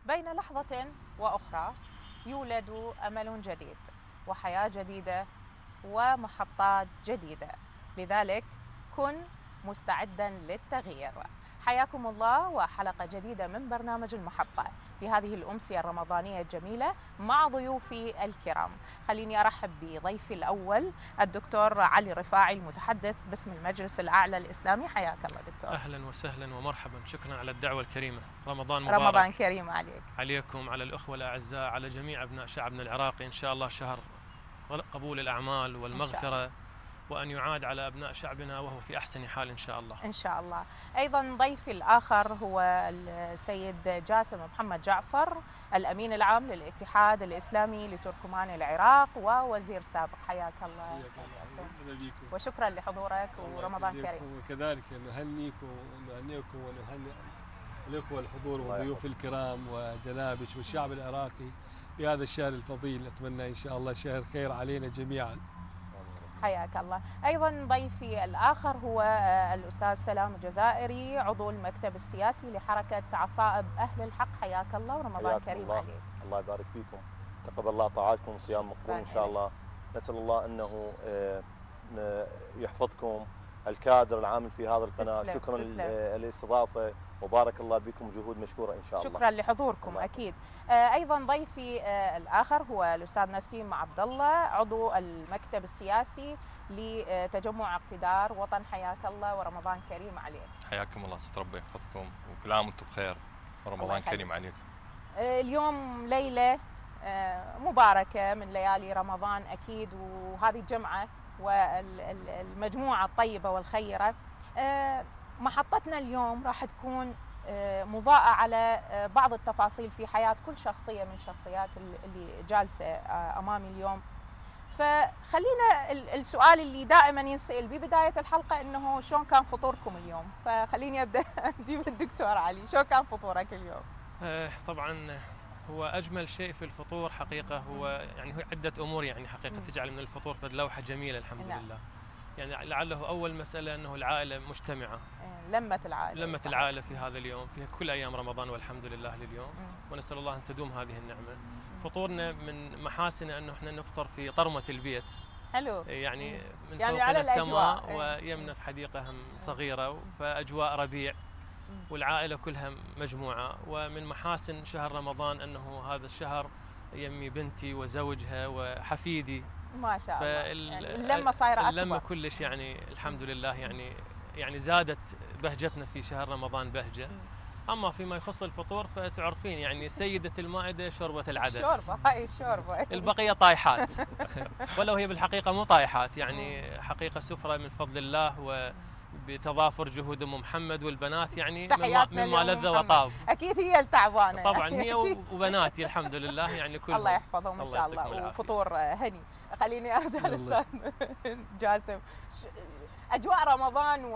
بين لحظة وأخرى يولد أمل جديد وحياة جديدة ومحطات جديدة، لذلك كن مستعدا للتغيير. حياكم الله وحلقة جديدة من برنامج المحطة في هذه الأمسية الرمضانية الجميلة مع ضيوفي الكرام. خليني أرحب بضيفي الأول الدكتور علي رفاعي المتحدث باسم المجلس الأعلى الإسلامي. حياك الله دكتور. أهلا وسهلا ومرحبا، شكرا على الدعوة الكريمة. رمضان مبارك. رمضان كريم عليك، عليكم، على الأخوة الأعزاء، على جميع أبناء شعبنا العراقي. إن شاء الله شهر قبول الأعمال والمغفرة، وأن يعاد على أبناء شعبنا وهو في أحسن حال إن شاء الله. إن شاء الله. أيضا ضيفي الآخر هو السيد جاسم محمد جعفر، الأمين العام للاتحاد الإسلامي لتركمان العراق ووزير سابق. حياك الله وشكرا لحضورك ورمضان كريم. وكذلك نهنيكم ونهنيكم ونهنئ الأخوة الحضور وضيوف الكرام وجنابش والشعب العراقي في هذا الشهر الفضيل. أتمنى إن شاء الله شهر خير علينا جميعا. حياك الله. أيضا ضيفي الآخر هو الأستاذ سلام الجزائري، عضو المكتب السياسي لحركة عصائب أهل الحق. حياك الله ورمضان كريم عليك. الله يبارك فيكم، تقبل الله طاعاتكم وصيام مقبول إن شاء الله. نسأل الله أنه يحفظكم الكادر العامل في هذا القناة. شكرا للاستضافة وبارك الله بكم، جهود مشكورة إن شاء الله. شكرا لحضوركم أكيد. أيضا ضيفي الآخر هو الأستاذ نسيم عبد الله، عضو المكتب السياسي لتجمع اقتدار وطن. حياك الله ورمضان كريم عليك. حياكم الله، ست ربي يحفظكم وكل عام وانتم بخير ورمضان كريم عليكم. اليوم ليلة مباركة من ليالي رمضان أكيد، وهذه الجمعة والمجموعة الطيبة والخيرة. محطتنا اليوم راح تكون مضاءة على بعض التفاصيل في حياة كل شخصية من الشخصيات اللي جالسة أمامي اليوم. فخلينا السؤال اللي دائما ينسأل ببداية الحلقة إنه شلون كان فطوركم اليوم؟ فخليني أبدأ بالدكتور علي، شلون كان فطورك اليوم؟ طبعا هو أجمل شيء في الفطور حقيقة هو عدة أمور حقيقة تجعل من الفطور في لوحة جميلة الحمد لله. لعله أول مسألة أنه العائلة مجتمعة، لمة العائلة في هذا اليوم، في كل أيام رمضان والحمد لله لليوم. ونسأل الله أن تدوم هذه النعمة. فطورنا من محاسنه أنه احنا نفطر في طرمة البيت. حلو. من فوقنا السماء ويمنا في حديقة صغيرة، فأجواء ربيع والعائلة كلها مجموعة. ومن محاسن شهر رمضان أنه هذا الشهر يمي بنتي وزوجها وحفيدي ما شاء الله. اللمة صايرة أكبر. اللمة كلش الحمد لله زادت بهجتنا في شهر رمضان بهجة. أما فيما يخص الفطور فتعرفين سيدة المائدة شوربة العدس. هاي الشوربة البقية طايحات ولو هي بالحقيقة مو طايحات، حقيقة سفرة من فضل الله وبتضافر جهود أم محمد والبنات مما لذ وطاب. أكيد هي التعبانة طبعا هي وبناتي الحمد لله كلهم. الله يحفظهم إن شاء الله وفطور هني. خليني أرجع للأستاذ جاسم. أجواء رمضان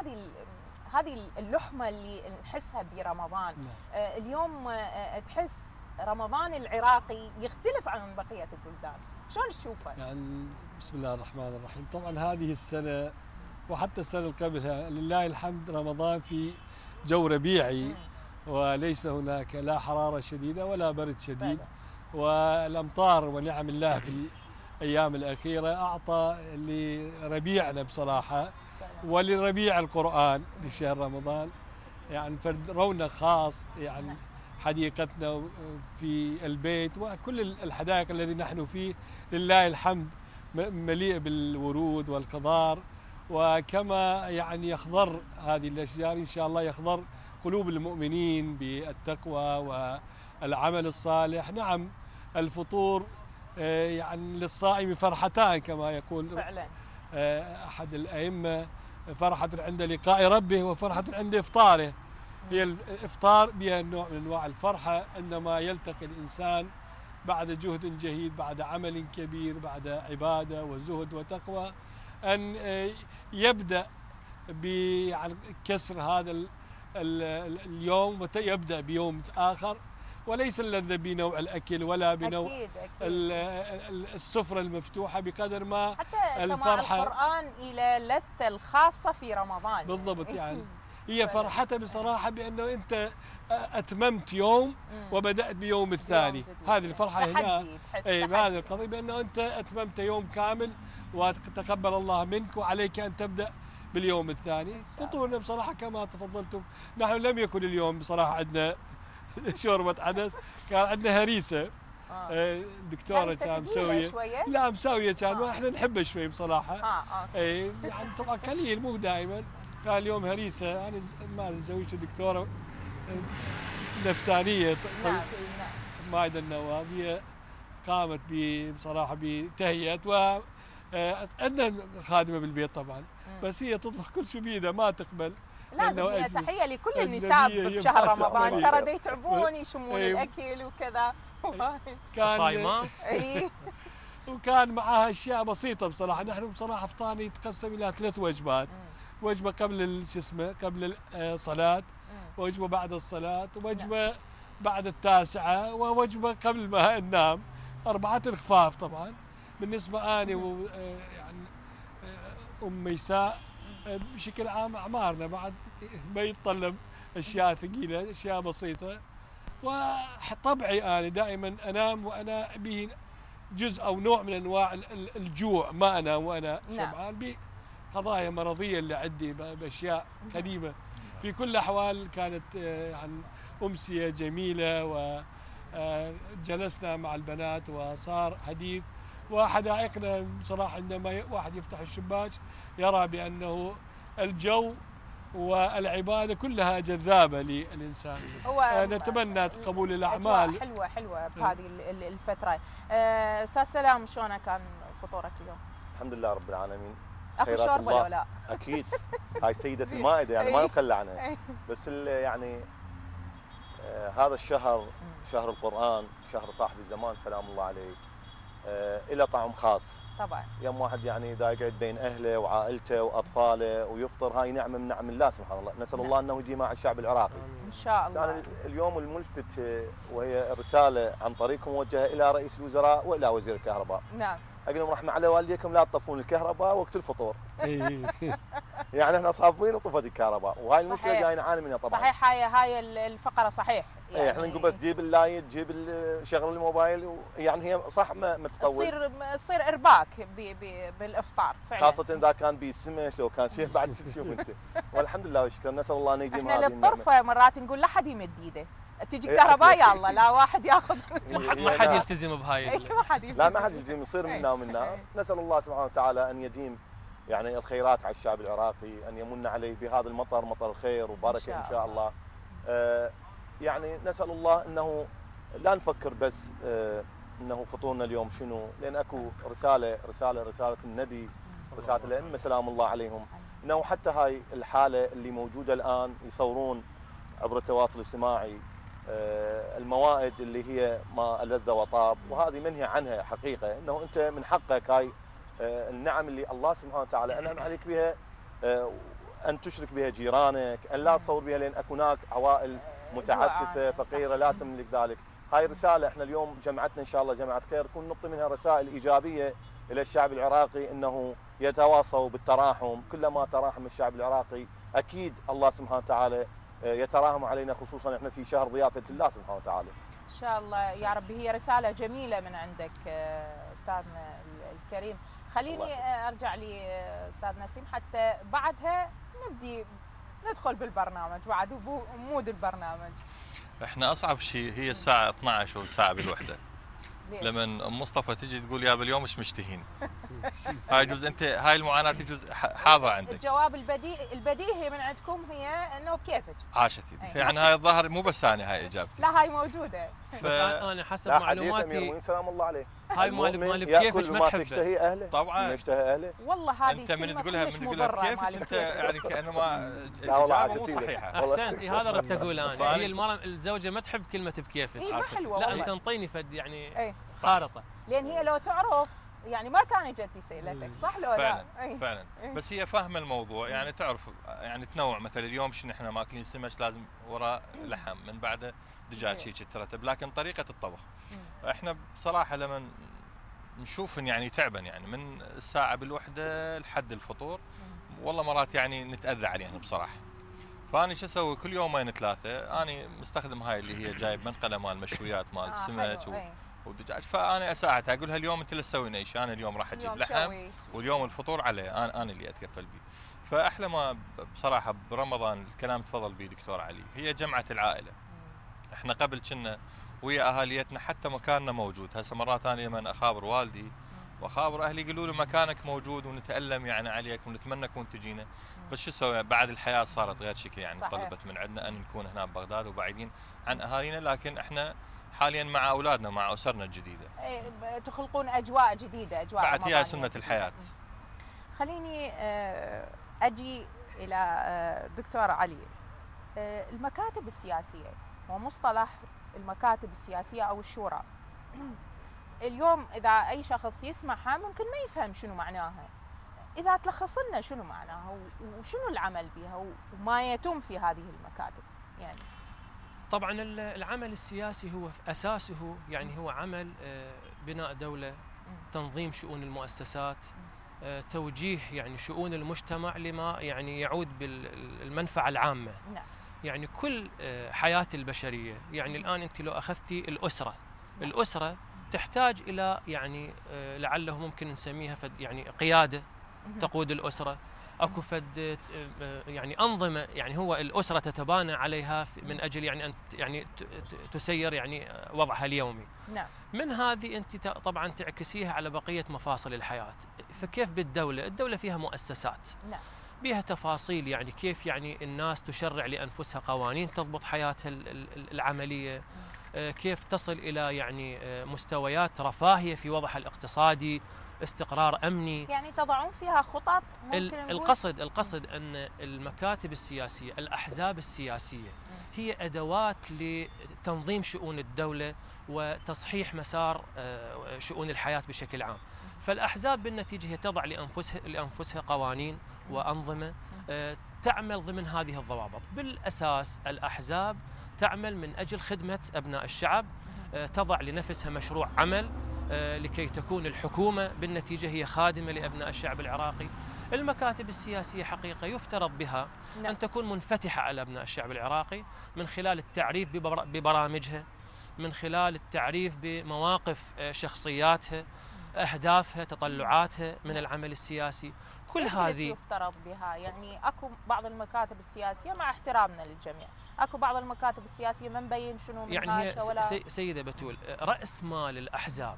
هذه اللحمة اللي نحسها برمضان. اليوم تحس رمضان العراقي يختلف عن بقية البلدان، شلون تشوفه؟ بسم الله الرحمن الرحيم. طبعا هذه السنة وحتى السنة اللي قبلها لله الحمد رمضان في جو ربيعي، وليس هناك لا حرارة شديدة ولا برد شديد. والأمطار ونعم الله في الأيام الأخيرة أعطى لربيعنا بصراحة ولربيع القرآن لشهر رمضان رونق خاص. حديقتنا في البيت وكل الحدائق الذي نحن فيه لله الحمد مليء بالورود والخضار. وكما يخضر هذه الأشجار إن شاء الله يخضر قلوب المؤمنين بالتقوى والعمل الصالح. نعم الفطور للصائم فرحتان كما يقول فعلا أحد الأئمة، فرحة عند لقاء ربه وفرحة عند إفطاره. هي الإفطار بها نوع من أنواع الفرحة عندما يلتقي الإنسان بعد جهد جهيد، بعد عمل كبير، بعد عبادة وزهد وتقوى، أن يبدأ بكسر هذا اليوم ويبدأ بيوم آخر، وليس اللذة بنوع الأكل ولا بنوع أكيد. السفرة المفتوحة بقدر ما حتى سماع القرآن إلى لذة الخاصة في رمضان. بالضبط. هي فرحتها بصراحه بانه انت اتممت يوم وبدات بيوم الثاني. هذه الفرحه هنا هذه القضيه بانه انت اتممت يوم كامل وتقبل الله منك وعليك ان تبدا باليوم الثاني. فطورنا بصراحه كما تفضلتم، نحن لم يكن اليوم بصراحه عندنا شوربه عدس، كان عندنا هريسه دكتوره كان مسويه، لا مسويه كان احنا نحبها شوي بصراحه. اي يعني طبعا قليل مو دائما. كان اليوم هريسه، انا ما زوجتي دكتوره نفسانيه مايده النواب، هي قامت بصراحه بتهيئه و عندنا خادمه بالبيت طبعا، بس هي تطبخ كل شيء بيدها ما تقبل. لازم تحيه لكل النساء بشهر رمضان، ترى دا يتعبون يشمون الاكل وكذا. كان صايمات. وكان معها اشياء بسيطه بصراحه. نحن بصراحه افطارنا يتقسم الى 3 وجبات، وجبه قبل شو اسمه قبل الصلاه، وجبه بعد الصلاه، ووجبه بعد 9، ووجبه قبل ما ننام. 4 خفاف طبعا. بالنسبه اني يعني ام ميساء بشكل عام اعمارنا بعد ما يتطلب اشياء ثقيله، اشياء بسيطه. وطبعي انا دائما انام وانا به جزء او نوع من انواع الجوع، ما انام وانا شبعان بقضايا مرضيه اللي عندي باشياء قديمه. في كل الاحوال كانت يعني امسيه جميله، وجلسنا مع البنات وصار حديث. وحدائقنا بصراحه عندما واحد يفتح الشباك يرى بانه الجو والعباده كلها جذابه للانسان. نتمنى قبول الاعمال. حلوه بهذه الفتره. استاذ سلام، شلون كان فطورك اليوم؟ الحمد لله رب العالمين. اكو شوربه ولا لا؟ اكيد، هاي سيده المائده يعني ما نتخلى عنها. بس يعني هذا الشهر شهر القران، شهر صاحب الزمان سلام الله عليه، إلى طعم خاص طبعا. يوم واحد يعني اذا يقعد بين اهله وعائلته واطفاله ويفطر، هاي نعمه من نعم الله سبحان الله. نسال الله انه يديم مع الشعب العراقي ان شاء الله. اليوم الملفت وهي رساله عن طريقكم موجهه الى رئيس الوزراء والى وزير الكهرباء. نعم. اقول لهم رحمه على والديكم لا تطفون الكهرباء وقت الفطور. يعني احنا صافين وطفت الكهرباء، وهاي المشكله جاي نعاني منها طبعا. صحيح، هاي الفقره صحيح. يعني احنا نقول بس جيب اللايت، جيب شغل الموبايل، يعني هي صح ما تطول. تصير ارباك بالافطار فعلا، خاصه اذا كان بسمك لو كان شيء بعد تشوف انت. والحمد لله والشكر، نسال الله ان يديم هذه النعمه. احنا للطرفه مرات نقول لا حد يمد ايده، تجي الكهرباء يا الله لا واحد ياخذ. ما حد يلتزم بهاي. لا ما حد يلتزم، يصير منا ومنا. نسال الله سبحانه وتعالى ان يديم يعني الخيرات على الشعب العراقي، ان يمن عليه بهذا المطر، مطر الخير وبركه ان شاء الله. يعني نسال الله انه لا نفكر بس انه فطورنا اليوم شنو، لان اكو رساله النبي، رساله الائمه سلام الله عليهم، انه حتى هاي الحاله اللي موجوده الان يصورون عبر التواصل الاجتماعي الموائد اللي هي ما ألذ وطاب، وهذه منهي عنها حقيقه. انه انت من حقك هاي النعم اللي الله سبحانه وتعالى انعم عليك بها ان تشرك بها جيرانك، ان لا تصور بها، لان اكو هناك عوائل متعففه فقيره لا تملك ذلك. هاي رساله احنا اليوم جمعتنا ان شاء الله جماعه خير تكون نعطي منها رسائل ايجابيه الى الشعب العراقي، انه يتواصوا بالتراحم. كلما تراحم الشعب العراقي اكيد الله سبحانه وتعالى يتراهم علينا، خصوصا احنا في شهر ضيافه الله سبحانه وتعالى. ان شاء الله يا رب. هي رساله جميله من عندك استاذنا الكريم. خليني ارجع لي استاذ نسيم حتى بعدها ندخل بالبرنامج بعد مود البرنامج. احنا اصعب شيء هي الساعه 12 والساعه بالوحده. لما ام مصطفى تجي تقول يا باليوم مش مشتهين. هاي يجوز انت هاي المعاناه يجوز حاضره عندك. الجواب البديهي من عندكم هي انه بكيفك. عاشت يدي. يعني هاي الظاهر مو بس انا هاي اجابتي. لا هاي موجوده. بس انا حسب معلوماتي سلام الله عليه هاي مال بكيفك ما تحبه. يشتهي اهله طبعا يشتهي اهله. والله هذه انت من تقولها بكيفك انت يعني كانه ما الاجابه مو صحيحه. احسنت. هذا ردت اقول انا. هي المراه الزوجه ما تحب كلمه بكيفك. لا انت انطيني فد يعني خارطه، لان هي لو تعرف يعني ما كان جت سيلتك صح لو لا؟ فعلا بس هي فاهمه الموضوع، يعني تعرف يعني تنوع. مثلا اليوم شنو احنا ماكلين سمك لازم وراء لحم، من بعده دجاج هيك ترتب، لكن طريقه الطبخ احنا بصراحه لما نشوف يعني تعبا يعني من الساعه بالوحده لحد الفطور، والله مرات يعني نتاذى عليهم بصراحه. فاني شو اسوي كل يومين ثلاثه اني مستخدم هاي اللي هي جايب منقله مال مشويات مال السمك ودجاج، فانا اساعدها اقول لها اليوم انت لا تسوين اي شيء، انا اليوم راح اجيب لحم واليوم الفطور عليه انا اللي اتكفل به. فاحلى ما بصراحه برمضان الكلام تفضل به دكتور علي هي جمعه العائله. احنا قبل كنا ويا اهاليتنا حتى مكاننا موجود، هسه مرات ثانيه من اخابر والدي واخابر اهلي يقولوا له مكانك موجود ونتالم يعني عليك ونتمنى كون تجينا، بس شو اسوي بعد الحياه صارت غير شكل يعني صحيح. طلبت من عندنا ان نكون هنا ببغداد وبعيدين عن اهالينا، لكن احنا حاليا مع اولادنا مع اسرنا الجديده. تخلقون اجواء جديده، اجواء بعد هي سنه الحياه. خليني اجي الى دكتور علي. المكاتب السياسيه ومصطلح المكاتب السياسيه او الشورى اليوم اذا اي شخص يسمعها ممكن ما يفهم شنو معناها. اذا تلخص لنا شنو معناها وشنو العمل بها وما يتم في هذه المكاتب يعني. طبعا العمل السياسي هو في اساسه يعني هو عمل بناء دوله، تنظيم شؤون المؤسسات، توجيه يعني شؤون المجتمع لما يعني يعود بالمنفعه العامه. نعم. يعني كل حياه البشريه، يعني الان انت لو اخذتي الاسره تحتاج الى يعني لعله ممكن نسميها يعني قياده تقود الاسره، اكو فد يعني انظمه يعني هو الاسره تتبانى عليها من اجل يعني ان يعني تسير يعني وضعها اليومي. نعم. من هذه انت طبعا تعكسيها على بقيه مفاصل الحياه. فكيف بالدوله؟ الدوله فيها مؤسسات. نعم. بها تفاصيل يعني كيف يعني الناس تشرع لانفسها قوانين تضبط حياتها العمليه، كيف تصل الى يعني مستويات رفاهيه في وضعها الاقتصادي، استقرار امني. يعني تضعون فيها خطط ممكن القصد ان المكاتب السياسيه، الاحزاب السياسيه هي ادوات لتنظيم شؤون الدوله وتصحيح مسار شؤون الحياه بشكل عام. فالاحزاب بالنتيجه هي تضع لانفسها قوانين وانظمه تعمل ضمن هذه الضوابط. بالاساس الاحزاب تعمل من اجل خدمه ابناء الشعب، تضع لنفسها مشروع عمل لكي تكون الحكومة بالنتيجة هي خادمة لأبناء الشعب العراقي. المكاتب السياسية حقيقة يفترض بها أن تكون منفتحة على أبناء الشعب العراقي من خلال التعريف ببرامجها، من خلال التعريف بمواقف شخصياتها، أهدافها، تطلعاتها من العمل السياسي. كل هذه يفترض بها يعني اكو بعض المكاتب السياسية مع احترامنا للجميع، اكو بعض المكاتب السياسية ما مبين شنو يعني هي ولا سيدة بتول رأس مال الأحزاب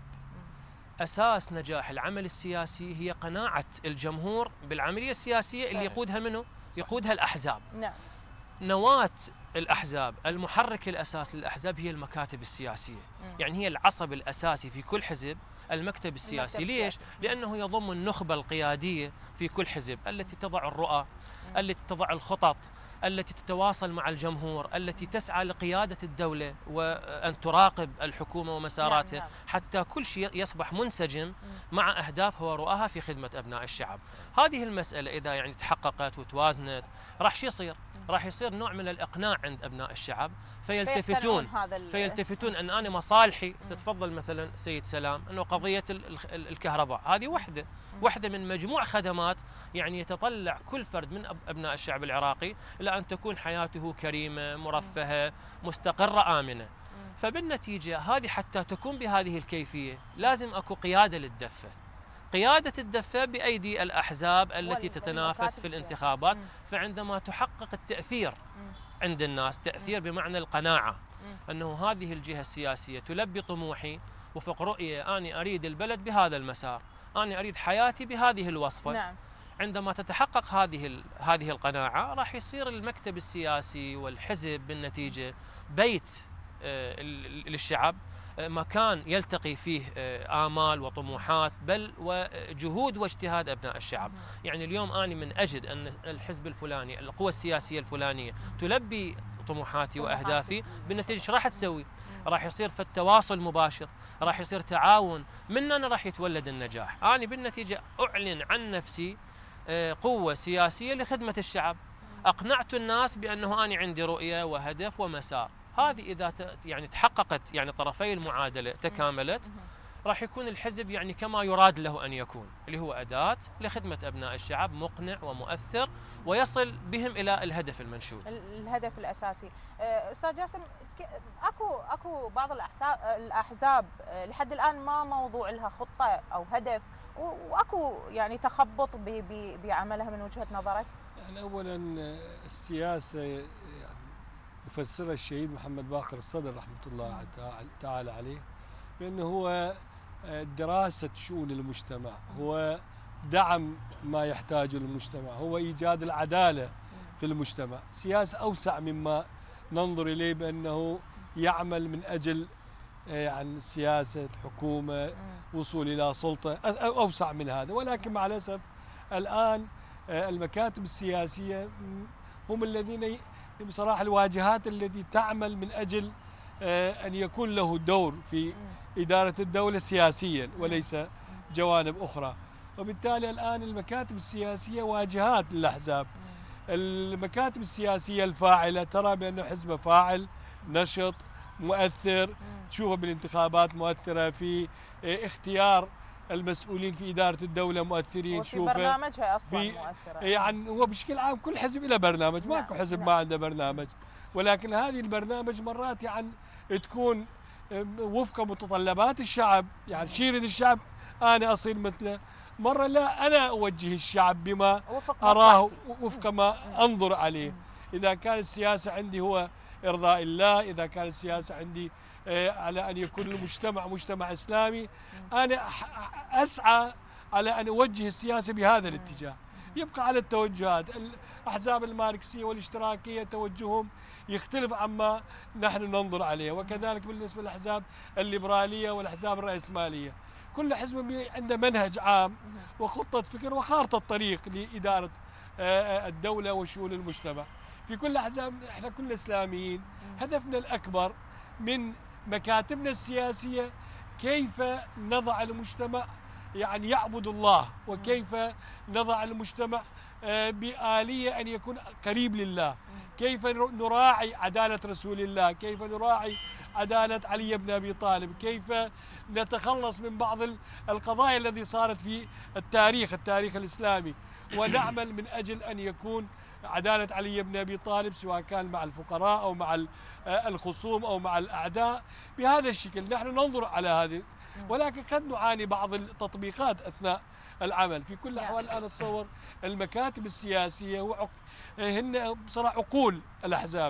أساس نجاح العمل السياسي هي قناعة الجمهور بالعملية السياسية اللي يقودها منه؟ يقودها الأحزاب. نعم. نواة الأحزاب، المحرك الأساس للأحزاب هي المكاتب السياسية. يعني هي العصب الأساسي في كل حزب المكتب السياسي. ليش؟ لأنه يضم النخبة القيادية في كل حزب التي تضع الرؤى، التي تضع الخطط، التي تتواصل مع الجمهور، التي تسعى لقيادة الدولة وأن تراقب الحكومة ومساراتها. نعم. حتى كل شيء يصبح منسجم مع أهدافها ورؤاها في خدمة أبناء الشعب. هذه المسألة إذا يعني تحققت وتوازنت راح شو يصير؟ راح يصير نوع من الإقناع عند أبناء الشعب فيلتفتون أن أنا مصالحي ستفضل مثلا سيد سلام أنه قضية الكهرباء هذه واحدة من مجموع خدمات يعني يتطلع كل فرد من أبناء الشعب العراقي إلى أن تكون حياته كريمة مرفهة مستقرة آمنة. فبالنتيجة هذه حتى تكون بهذه الكيفية لازم أكو قيادة للدفة. قيادة الدفة بأيدي الأحزاب التي تتنافس في الانتخابات. فعندما تحقق التأثير عند الناس، تأثير بمعنى القناعة أنه هذه الجهة السياسية تلبي طموحي وفق رؤية أنا أريد البلد بهذا المسار، أنا أريد حياتي بهذه الوصفة. نعم. عندما تتحقق هذه القناعة راح يصير المكتب السياسي والحزب بالنتيجة بيت للشعب، مكان يلتقي فيه آمال وطموحات بل وجهود واجتهاد أبناء الشعب. يعني اليوم أنا من أجد أن الحزب الفلاني، القوى السياسية الفلانية تلبي طموحاتي وأهدافي، بالنتيجة ايش راح تسوي؟ راح يصير في التواصل مباشر، راح يصير تعاون، من أنا راح يتولد النجاح. أنا بالنتيجة أعلن عن نفسي قوة سياسية لخدمة الشعب، أقنعت الناس بأنه أنا عندي رؤية وهدف ومسار. هذه إذا يعني تحققت يعني طرفي المعادلة تكاملت راح يكون الحزب يعني كما يراد له أن يكون، اللي هو أداة لخدمة أبناء الشعب، مقنع ومؤثر ويصل بهم إلى الهدف المنشود، الهدف الأساسي. أستاذ جاسم، أكو بعض الأحزاب لحد الآن ما موضوع لها خطة أو هدف، وأكو يعني تخبط بعملها من وجهة نظرك؟ يعني أولا السياسة يعني يفسرها الشهيد محمد باقر الصدر رحمة الله تعالى عليه بأنه هو دراسة شؤون المجتمع، هو دعم ما يحتاجه المجتمع، هو إيجاد العدالة في المجتمع. سياسة أوسع مما ننظر إليه بأنه يعمل من أجل يعني سياسة الحكومة، وصول إلى سلطة، أوسع من هذا. ولكن مع الأسف الآن المكاتب السياسية هم الذين بصراحة الواجهات التي تعمل من أجل أن يكون له دور في إدارة الدولة سياسيا وليس جوانب أخرى. وبالتالي الآن المكاتب السياسية واجهات للأحزاب. المكاتب السياسية الفاعلة ترى بأنه حزب فاعل نشط مؤثر، تشوفه بالانتخابات مؤثرة في اختيار المسؤولين في إدارة الدولة، مؤثرين، وفي برنامجها أصلا مؤثرة. يعني هو بشكل عام كل حزب له برنامج، ماكو حزب ما عنده برنامج، ولكن هذه البرنامج مرات يعني تكون وفق متطلبات الشعب، يعني شي يريد الشعب أنا أصير مثله، مرة لا أنا أوجه الشعب بما أراه وفق ما أنظر عليه. إذا كان السياسة عندي هو إرضاء الله، إذا كان السياسة عندي على أن يكون المجتمع مجتمع إسلامي، أنا أسعى على أن أوجه السياسة بهذا الاتجاه. يبقى على التوجهات. الأحزاب الماركسية والاشتراكية توجههم يختلف عما نحن ننظر عليه، وكذلك بالنسبة للأحزاب الليبرالية والأحزاب الرأسمالية. كل حزب عنده منهج عام وخطة فكر وخارطة طريق لإدارة الدولة وشؤون المجتمع. في كل أحزاب احنا كلنا إسلاميين، هدفنا الأكبر من مكاتبنا السياسية كيف نضع المجتمع يعني يعبد الله، وكيف نضع المجتمع بآلية أن يكون قريب لله، كيف نراعي عدالة رسول الله، كيف نراعي عدالة علي بن أبي طالب، كيف نتخلص من بعض القضايا التي صارت في التاريخ الإسلامي، ونعمل من أجل أن يكون عدالة علي بن أبي طالب سواء كان مع الفقراء أو مع الخصوم أو مع الأعداء بهذا الشكل. نحن ننظر على هذه، ولكن قد نعاني بعض التطبيقات أثناء العمل. في كل الأحوال أنا أتصور المكاتب السياسية هن بصراحة عقول الأحزاب،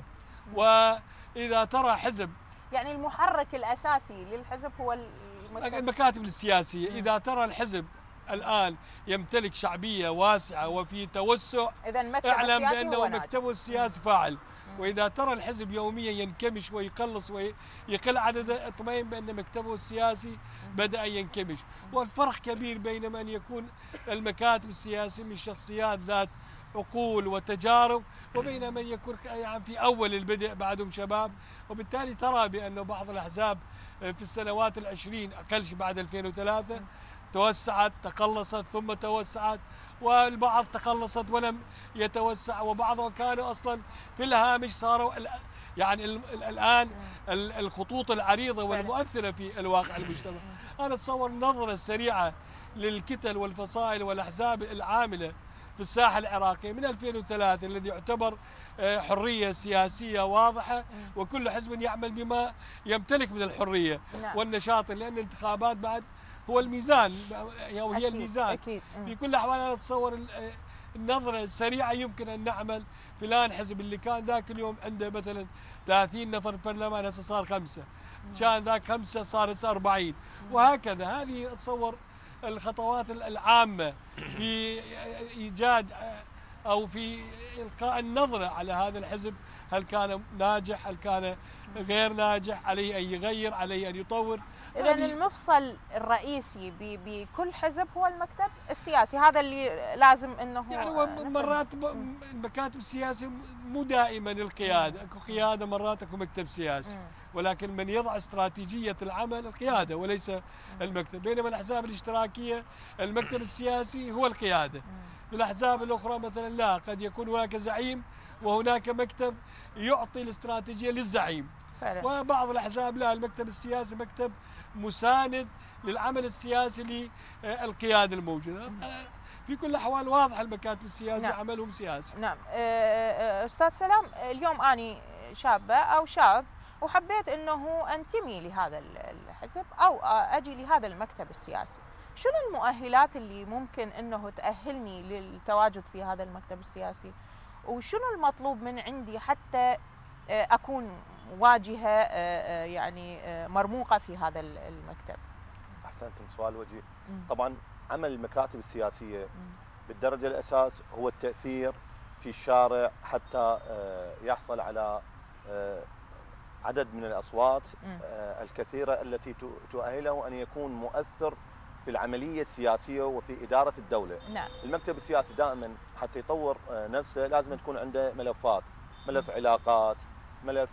وإذا ترى حزب يعني المحرك الأساسي للحزب هو المكاتب السياسية. إذا ترى الحزب الآن يمتلك شعبية واسعة وفي توسع، اعلم بأنه مكتبه السياسي فاعل. وإذا ترى الحزب يوميا ينكمش ويقلص ويقل عدده، اطمئن بأن مكتبه السياسي بدأ ينكمش. والفرق كبير بين من يكون المكاتب السياسية من شخصيات ذات عقول وتجارب، وبين من يكون يعني في أول البدء بعدهم شباب. وبالتالي ترى بأنه بعض الأحزاب في السنوات العشرين أقل شيء بعد 2003 توسعت، تقلصت، ثم توسعت، والبعض تقلصت ولم يتوسع، وبعضهم كانوا أصلا في الهامش صاروا يعني الآن الخطوط العريضة والمؤثرة في الواقع المجتمع. أنا أتصور نظرة سريعة للكتل والفصائل والأحزاب العاملة في الساحة العراقية من 2003 الذي يعتبر حرية سياسية واضحة، وكل حزب يعمل بما يمتلك من الحرية والنشاط، لأن الانتخابات بعد هو الميزان أو هي الميزان. أكيد. في كل الأحوال أنا أتصور النظرة السريعة يمكن أن نعمل فلان حزب اللي كان ذاك اليوم عنده مثلا 30 نفر برلمان هسه صار 5، كان ذاك 5 صار 40، وهكذا. هذه أتصور الخطوات العامة في إيجاد أو في إلقاء النظرة على هذا الحزب، هل كان ناجح، هل كان غير ناجح، عليه أن يغير، عليه أن يطور. إذا المفصل الرئيسي بكل حزب هو المكتب السياسي، هذا اللي لازم انه يعني مرات المكاتب السياسية مو دائما القيادة، اكو قيادة مرات اكو مكتب سياسي، ولكن من يضع استراتيجية العمل القيادة وليس المكتب. بينما الأحزاب الاشتراكية المكتب السياسي هو القيادة. بالأحزاب الأخرى مثلا لا، قد يكون هناك زعيم وهناك مكتب يعطي الاستراتيجية للزعيم. فعلا. وبعض الأحزاب لا، المكتب السياسي مكتب مساند للعمل السياسي للقيادة الموجودة. في كل الأحوال واضح المكاتب السياسية نعم. عملهم سياسي. نعم. أستاذ سلام، اليوم أنا شابة أو شاب وحبيت أنه أنتمي لهذا الحزب أو أجي لهذا المكتب السياسي، شنو المؤهلات اللي ممكن أنه تأهلني للتواجد في هذا المكتب السياسي؟ وشنو المطلوب من عندي حتى أكون واجهة يعني مرموقة في هذا المكتب؟ أحسنتم، سؤال وجيه. طبعا عمل المكاتب السياسية بالدرجة الأساس هو التأثير في الشارع حتى يحصل على عدد من الأصوات الكثيرة التي تؤهله أن يكون مؤثر في العملية السياسية وفي إدارة الدولة. نعم. المكتب السياسي دائما حتى يطور نفسه لازم تكون عنده ملفات، ملف علاقات، ملف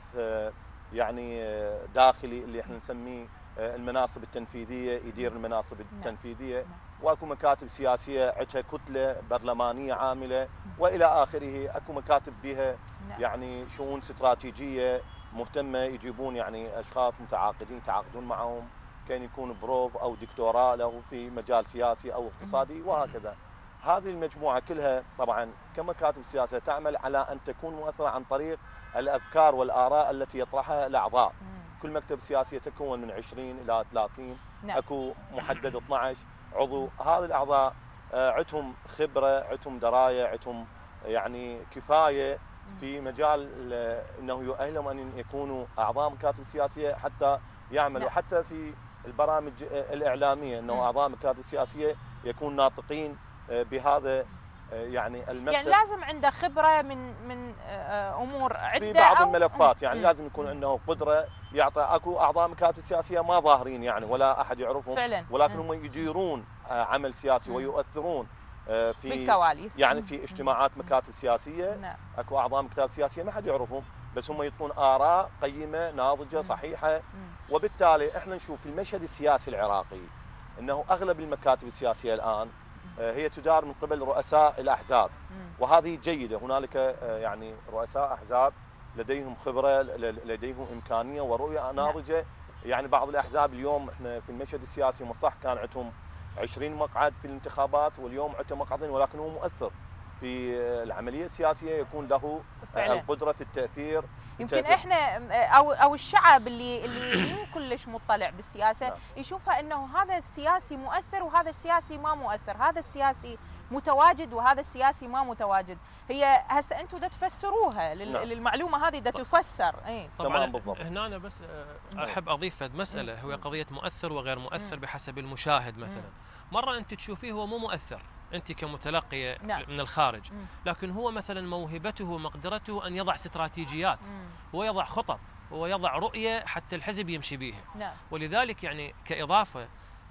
يعني داخلي اللي احنا نسميه المناصب التنفيذية، يدير المناصب التنفيذية. واكو مكاتب سياسية عندها كتلة برلمانية عاملة والى اخره. اكو مكاتب بها يعني شؤون استراتيجية مهتمة، يجيبون يعني اشخاص متعاقدين يتعاقدون معهم كان يكون بروف او دكتوراه له في مجال سياسي او اقتصادي وهكذا. هذه المجموعة كلها طبعا كمكاتب سياسية تعمل على ان تكون مؤثرة عن طريق الافكار والاراء التي يطرحها الاعضاء. كل مكتب سياسي يتكون من 20 الى 30. نعم. اكو محدد 12 عضو. هذه الاعضاء عندهم خبره، عندهم درايه، عندهم يعني كفايه في مجال انه يؤهلهم ان يكونوا اعضاء مكاتب سياسيه حتى يعملوا. حتى في البرامج الاعلاميه انه اعضاء مكاتب سياسيه يكون ناطقين بهذا يعني المكتب. يعني لازم عنده خبره من امور عده في بعض الملفات، يعني لازم يكون عنده قدره يعطي. اكو اعضاء مكاتب سياسيه ما ظاهرين يعني ولا احد يعرفهم فعلا، ولكن هم يديرون عمل سياسي ويؤثرون في بالكواليس، يعني في اجتماعات مكاتب سياسيه. نعم. اكو اعضاء مكاتب سياسيه ما حد يعرفهم بس هم يعطون اراء قيمه ناضجه صحيحه. وبالتالي احنا نشوف في المشهد السياسي العراقي انه اغلب المكاتب السياسيه الان هي تدار من قبل رؤساء الاحزاب، وهذه جيده. هنالك يعني رؤساء احزاب لديهم خبره، لديهم امكانيه ورؤيه ناضجه. يعني بعض الاحزاب اليوم احنا في المشهد السياسي صح كان عندهم 20 مقعد في الانتخابات واليوم عنده مقعدين، ولكن هو مؤثر في العمليه السياسيه، يكون له فعلا القدره في التاثير. يمكن احنا او الشعب اللي مو كلش مطلع بالسياسه يشوفها انه هذا السياسي مؤثر وهذا السياسي ما مؤثر، هذا السياسي متواجد وهذا السياسي ما متواجد. هي هسه انتم دا تفسروها للمعلومه هذه دا تفسر. اي طبعا هنا أنا بس احب اضيف مساله، هو قضيه مؤثر وغير مؤثر بحسب المشاهد. مثلا مره انت تشوفيه هو مو مؤثر انت كمتلقيه من الخارج، لكن هو مثلا موهبته ومقدرته ان يضع استراتيجيات، هو يضع خطط، هو يضع رؤيه حتى الحزب يمشي بيها. ولذلك يعني كاضافه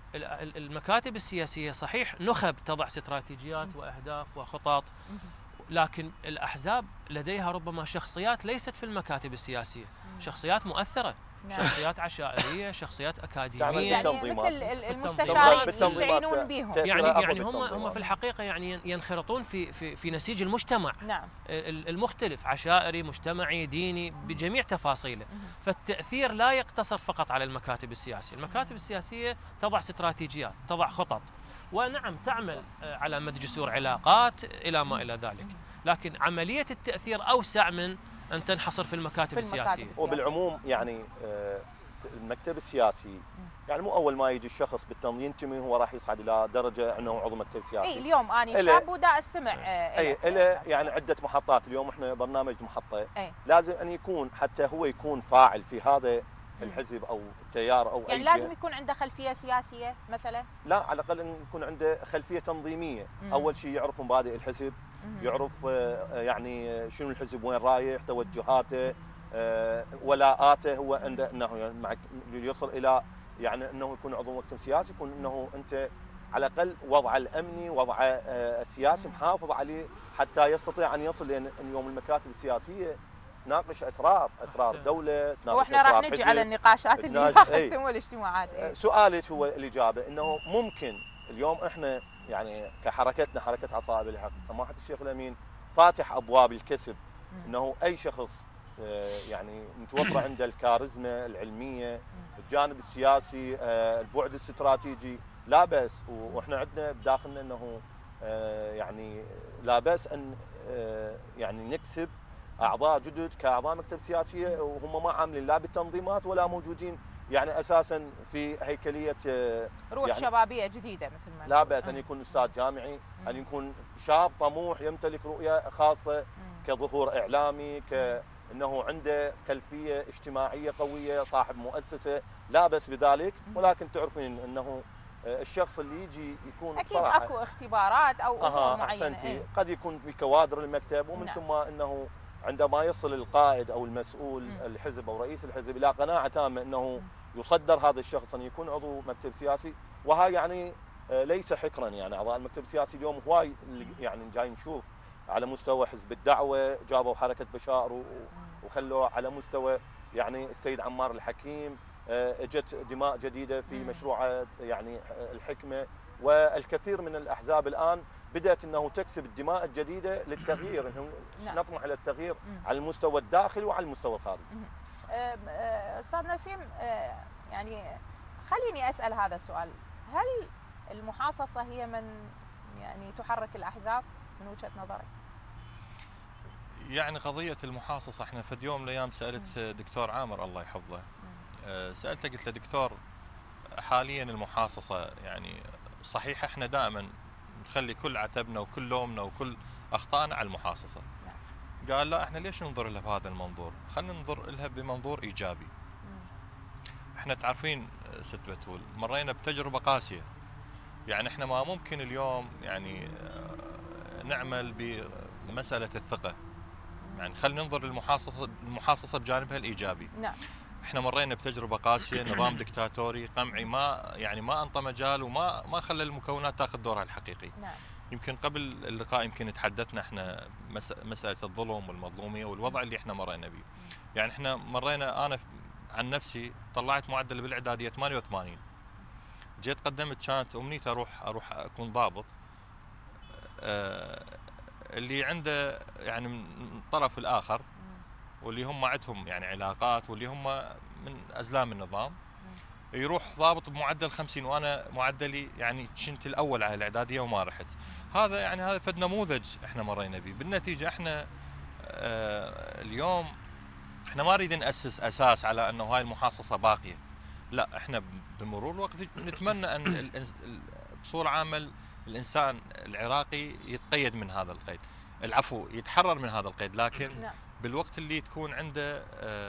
المكاتب السياسيه صحيح نخب تضع استراتيجيات واهداف وخطط، لكن الاحزاب لديها ربما شخصيات ليست في المكاتب السياسيه، شخصيات مؤثره، شخصيات عشائريه، شخصيات اكاديميه، يعني مثل المستشارين يستعينون بهم. يعني هم في الحقيقه يعني ينخرطون في نسيج المجتمع المختلف، عشائري، مجتمعي، ديني، بجميع تفاصيله. فالتاثير لا يقتصر فقط على المكاتب السياسيه، المكاتب السياسيه تضع استراتيجيات، تضع خطط، ونعم تعمل على مد جسور علاقات الى ما الى ذلك، لكن عمليه التاثير اوسع من أن تنحصر في المكاتب السياسية. وبالعموم يعني المكتب السياسي يعني مو أول ما يجي الشخص بالتنظيم ينتمي هو راح يصعد إلى درجة أنه عضو مكتب سياسي. إي اليوم أنا شاب ودا أستمع. إلى يعني عدة محطات. اليوم إحنا برنامج محطة لازم أن يكون حتى هو يكون فاعل في هذا الحزب أو التيار أو يعني لازم يكون عنده خلفية سياسية مثلا؟ لا، على الأقل أن يكون عنده خلفية تنظيمية. أول شيء يعرف مبادئ الحزب، يعرف يعني شنو الحزب وين رايح، توجهاته، ولاءاته. هو عنده انه يوصل الى يعني انه يكون عضو مكتب سياسي، يكون انه انت على الاقل وضعه الامني، وضعه السياسي محافظ عليه حتى يستطيع ان يصل. لان اليوم المكاتب السياسيه تناقش اسرار دوله، تناقش واحنا راح نجي على النقاشات اللي راح والاجتماعات. سؤالي هو الاجابه انه ممكن اليوم احنا يعني كحركتنا حركه عصائب الحق، سماحه الشيخ الامين فاتح ابواب الكسب، انه اي شخص يعني متوفره عنده الكاريزما العلميه، الجانب السياسي، البعد الاستراتيجي، لا باس. واحنا عندنا بداخلنا انه يعني لا باس ان يعني نكسب اعضاء جدد كاعضاء مكتب سياسيه وهم ما عاملين لا بالتنظيمات ولا موجودين يعني اساسا في هيكليه روح يعني شبابيه جديده مثل ما لا باس ان يكون استاذ جامعي، ان يكون شاب طموح يمتلك رؤيه خاصه كظهور اعلامي، كانه عنده خلفيه اجتماعيه قويه، صاحب مؤسسه، لا باس بذلك. ولكن تعرفين انه الشخص اللي يجي يكون اكيد اكو اختبارات او امور معينه قد يكون بكوادر المكتب، ومن ثم انه عندما يصل القائد او المسؤول الحزب او رئيس الحزب الى قناعه تامه انه يصدر هذا الشخص ان يكون عضو مكتب سياسي. وهي يعني ليس حكرا، يعني اعضاء المكتب السياسي اليوم هواي يعني جاي نشوف على مستوى حزب الدعوه جابوا حركه بشار وخلوه على مستوى يعني السيد عمار الحكيم، اجت دماء جديده في مشروع يعني الحكمه، والكثير من الاحزاب الان بدات انه تكسب الدماء الجديده للتغيير، انه نطمح الى التغيير على المستوى الداخلي وعلى المستوى الخارجي. استاذ نسيم، يعني خليني اسال هذا السؤال، هل المحاصصه هي من يعني تحرك الاحزاب من وجهه نظرك؟ يعني قضيه المحاصصه احنا في يوم من الايام سالت دكتور عامر الله يحفظه، سالته قلت له دكتور حاليا المحاصصه يعني صحيح احنا دائما نخلي كل عتبنا وكل لومنا وكل اخطائنا على المحاصصه. قال لا احنا ليش ننظر لها بهذا المنظور؟ خلينا ننظر لها بمنظور ايجابي. احنا تعرفين ست بتول مرينا بتجربه قاسيه، يعني احنا ما ممكن اليوم يعني نعمل بمساله الثقه، يعني خلينا ننظر للمحاصصه بجانبها الايجابي. نعم. احنا مرينا بتجربه قاسيه، نظام دكتاتوري قمعي ما انطى مجال وما خلى المكونات تاخذ دورها الحقيقي. نعم. يمكن قبل اللقاء يمكن تحدثنا احنا مساله الظلم والمظلوميه والوضع اللي احنا مرينا به. يعني احنا مرينا، انا عن نفسي طلعت معدل بالاعداديه 88. جيت قدمت، كانت امنيتي اروح اكون ضابط. اللي عنده يعني من الطرف الاخر واللي هم عندهم يعني علاقات واللي هم من ازلام النظام يروح ضابط بمعدل 50، وانا معدلي يعني كنت الاول على الاعداديه وما رحت. هذا يعني هذا فد نموذج احنا مرينا به. بالنتيجه احنا اليوم احنا ما نريد ناسس اساس على انه هاي المحاصصه باقيه، لا احنا بمرور الوقت نتمنى ان بصوره عامه الانسان العراقي يتقيد من هذا القيد، العفو يتحرر من هذا القيد، لكن بالوقت اللي تكون عنده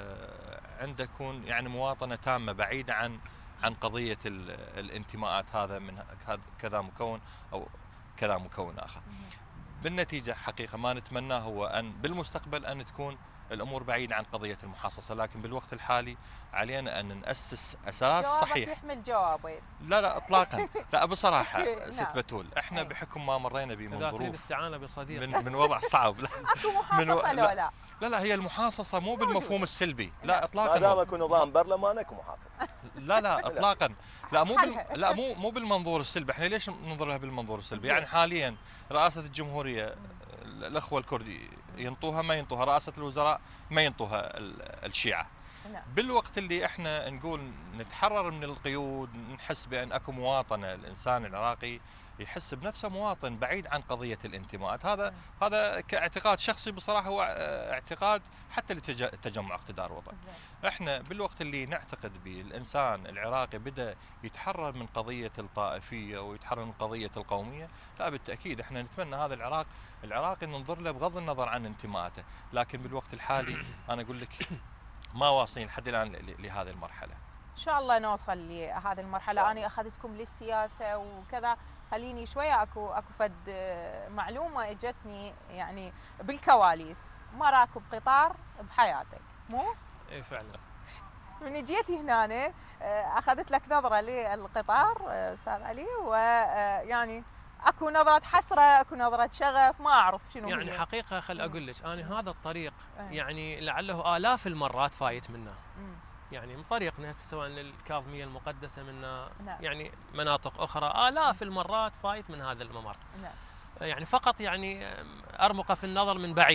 يكون يعني مواطنه تامه بعيده عن قضيه الانتماءات، هذا من كذا مكون او كذا مكون اخر. بالنتيجه حقيقه ما نتمناه هو ان بالمستقبل ان تكون الامور بعيده عن قضيه المحاصصه، لكن بالوقت الحالي علينا ان ناسس اساس صحيح. يحمل جوابين. لا اطلاقا، لا بصراحه ست بتول احنا بحكم ما مرينا به من ظروف، تريد استعانه بصديق من وضع صعب. اكو محاصصه لا لا هي المحاصصه مو بالمفهوم السلبي، لا اطلاقا. ما دام اكو نظام برلمان اكو محاصصه. لا اطلاقا، لا مو بالمنظور السلبي. احنا ليش ننظر لها بالمنظور السلبي؟ يعني حاليا رئاسه الجمهوريه الاخوه الكرد ينطوها ما ينطوها، رئاسه الوزراء ما ينطوها الشيعه. بالوقت اللي احنا نقول نتحرر من القيود، نحس بان اكو مواطنه، الانسان العراقي يحس بنفسه مواطن بعيد عن قضيه الانتماءات. هذا كاعتقاد شخصي بصراحه، هو اعتقاد حتى لتجمع اقتدار وطن. احنا بالوقت اللي نعتقد به الانسان العراقي بدا يتحرر من قضيه الطائفيه ويتحرر من قضيه القوميه، لا بالتاكيد احنا نتمنى هذا العراقي ننظر له بغض النظر عن انتماءاته، لكن بالوقت الحالي انا اقول لك ما واصلين لحد الان لهذه المرحله. ان شاء الله نوصل لهذه المرحله. انا اخذتكم للسياسه وكذا، خليني شويه اكو فد معلومه اجتني يعني بالكواليس. ما راكب قطار بحياتك، مو؟ اي فعلا. من جيتي هنا اخذت لك نظره للقطار استاذ علي، ويعني اكو نظره حسره، اكو نظره شغف، ما اعرف شنو يعني هي. حقيقه خل اقول لك انا هذا الطريق يعني لعله الاف المرات فايت منه. يعني من طريقنا سواء للكاظميه المقدسه منا يعني مناطق اخرى، الاف المرات فايت من هذا الممر. يعني فقط يعني ارمقه في النظر من بعيد،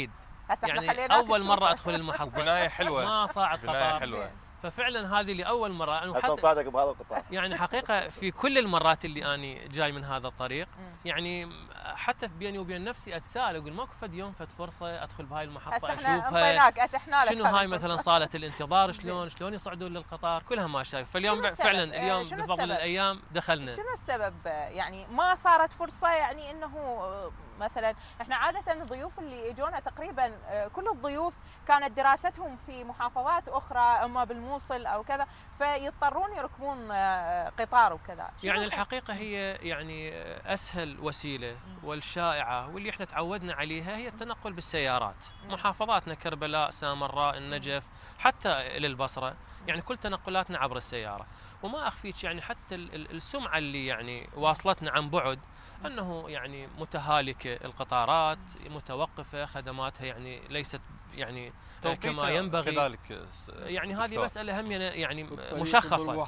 يعني اول مره ادخل المحطه بنايه حلوه ما صاعد قطار حلوه. ففعلا هذه لاول مره انا حسن صادق بهذا القطار. يعني حقيقه في كل المرات اللي اني جاي من هذا الطريق يعني حتى بيني وبين نفسي اتساءل اقول ماكو فد يوم فد فرصه ادخل بهاي المحطه اشوفها شنو هاي مثلا صاله الانتظار شلون يصعدون للقطار كلها ما شايف. فاليوم فعلا اليوم بفضل الايام دخلنا. شنو السبب يعني ما صارت فرصه يعني انه مثلا احنا عاده الضيوف اللي يجونا تقريبا كل الضيوف كانت دراستهم في محافظات اخرى اما بالموصل او كذا فيضطرون يركبون قطار وكذا. يعني الحقيقه هي يعني اسهل وسيله والشائعه واللي احنا تعودنا عليها هي التنقل بالسيارات. محافظاتنا كربلاء، سامراء، النجف حتى للبصره يعني كل تنقلاتنا عبر السياره. وما اخفيك يعني حتى السمعه اللي يعني واصلتنا عن بعد انه يعني متهالكه القطارات، متوقفه، خدماتها يعني ليست يعني كما ينبغي كذلك. يعني هذه مساله هم يعني مشخصه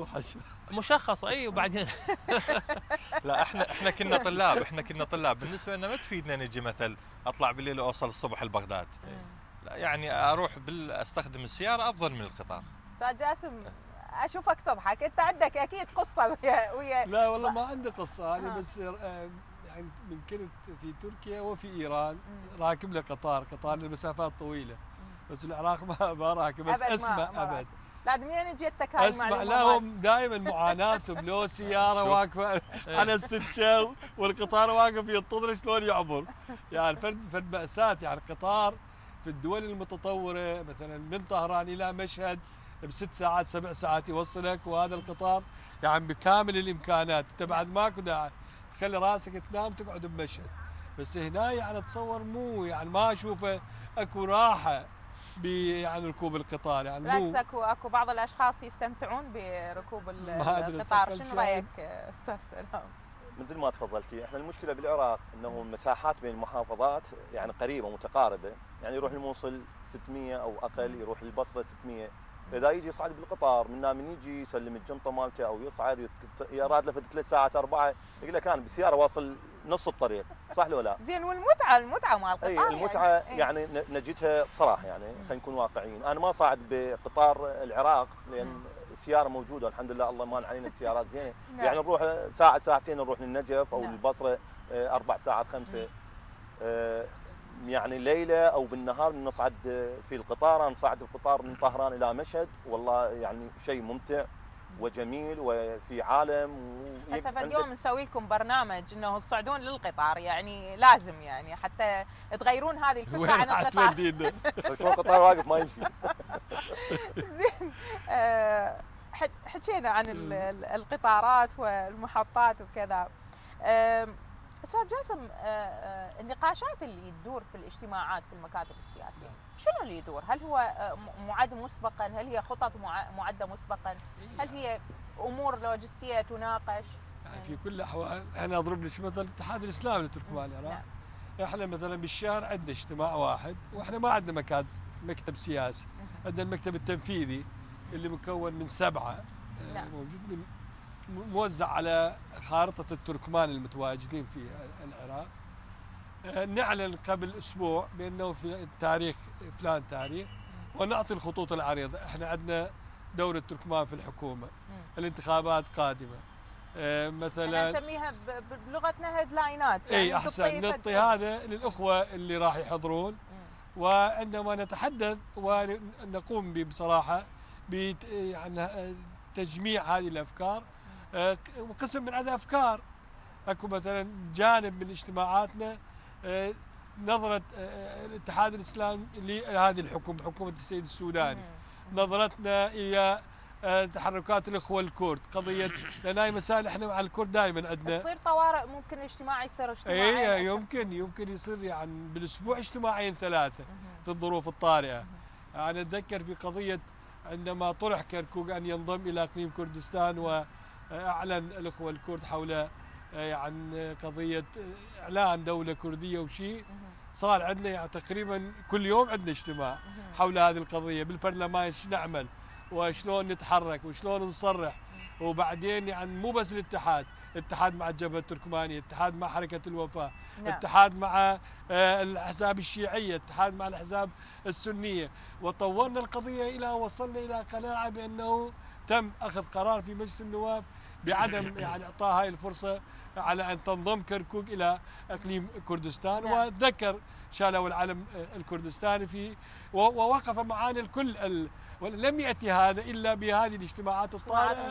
مشخصه اي. وبعدين لا احنا كنا طلاب بالنسبه لنا ما تفيدنا نجي مثل اطلع بالليل واوصل الصبح لبغداد. لا يعني اروح استخدم السياره افضل من القطار. استاذ جاسم اشوفك تضحك، انت عندك اكيد قصه ويا لا والله ما عندي قصه انا بس يعني من كنت في تركيا وفي ايران راكب له قطار لمسافات طويله بس العراق ما راكب بس اسمع ابد. لا منين جتك هاي المعلومه؟ اسمع لهم دائما معاناتهم لو سياره واقفه على السكه والقطار واقف ينتظر شلون يعبر يعني فد مأساة. يعني القطار في الدول المتطوره مثلا من طهران الى مشهد ب6 ساعات 7 ساعات يوصلك، وهذا القطار يعني بكامل الامكانات انت بعد ماكو داعي تخلي راسك تنام تقعد بمشهد. بس هنا يعني اتصور مو يعني ما اشوفه اكو راحه يعني ركوب القطار يعني بالعكس اكو بعض الاشخاص يستمتعون بركوب القطار. شنو رايك استاذ سلام؟ مثل ما تفضلتي احنا المشكله بالعراق انه المساحات بين المحافظات يعني قريبه متقاربه، يعني يروح الموصل 600 او اقل، يروح البصره 600. فاذا يجي يصعد بالقطار من يجي يسلم الجنطه مالته او يصعد يراد له 3 ساعات 4 يقول لك انا بالسياره واصل نص الطريق، صح ولا لا؟ زين والمتعه مال القطار اي المتعه يعني نجدها بصراحه يعني خلينا نكون واقعيين. انا ما صاعد بقطار العراق لان السياره موجوده الحمد لله، الله مان علينا بسيارات زينه. يعني نروح ساعه ساعتين نروح للنجف او البصره 4 ساعات 5 يعني ليله او بالنهار نصعد في القطار. نصعد القطار من طهران الى مشهد، والله يعني شيء ممتع وجميل وفي عالم. هسه اليوم نسوي لكم برنامج انه تصعدون للقطار يعني لازم يعني حتى تغيرون هذه الفكره عن القطار. القطار واقف ما يمشي. زين حكينا عن القطارات والمحطات وكذا. استاذ جاسم النقاشات اللي تدور في الاجتماعات في المكاتب السياسيه شنو اللي يدور؟ هل هو معد مسبقا؟ هل هي خطط معده مسبقا؟ هل هي امور لوجستيه تناقش؟ يعني في كل الاحوال انا اضرب لك مثل الاتحاد الاسلامي لتركمان العراق. احنا مثلا بالشهر عندنا اجتماع واحد واحنا ما عندنا مكتب سياسي، عندنا المكتب التنفيذي اللي مكون من 7 موجود موزع على خارطة التركمان المتواجدين في العراق. نعلن قبل أسبوع بأنه في التاريخ فلان تاريخ ونعطي الخطوط العريضة. احنا عندنا دورة تركمان في الحكومة، الانتخابات قادمة مثلا نسميها بلغتنا هيدلاينات يعني اي احسن نعطي هذا للأخوة اللي راح يحضرون. وعندما نتحدث ونقوم بصراحة يعني تجميع هذه الأفكار وقسم من هذه افكار. اكو مثلا جانب من اجتماعاتنا نظره الاتحاد الاسلامي لهذه الحكومه، حكومه السيد السوداني، نظرتنا الى تحركات الاخوه الكرد، قضيه لان هاي مسائل احنا مع الكرد دائما عندنا تصير طوارئ. ممكن الاجتماع يصير اجتماعين؟ اي يمكن يصير يعني بالاسبوع اجتماعين 3 في الظروف الطارئه. انا اتذكر في قضيه عندما طرح كركوك ان ينضم الى اقليم كردستان واعلن الاخوه الكرد حول يعني قضيه اعلان دوله كرديه وشيء، صار عندنا يعني تقريبا كل يوم عندنا اجتماع حول هذه القضيه بالبرلمان. ايش نعمل وشلون نتحرك وشلون نصرح وبعدين يعني مو بس الاتحاد، اتحاد مع الجبهة التركمانية، اتحاد مع حركة الوفاء، نعم. اتحاد مع الأحزاب الشيعية، اتحاد مع الأحزاب السنية، وطورنا القضية إلى وصلنا إلى قناعة بأنه تم أخذ قرار في مجلس النواب بعدم يعني إعطاء هاي الفرصة على أن تنضم كركوك إلى إقليم كردستان. نعم. وتذكر شالوا العلم الكردستاني في ووقف معنا الكل ولم يأتي هذا إلا بهذه الاجتماعات الطارئة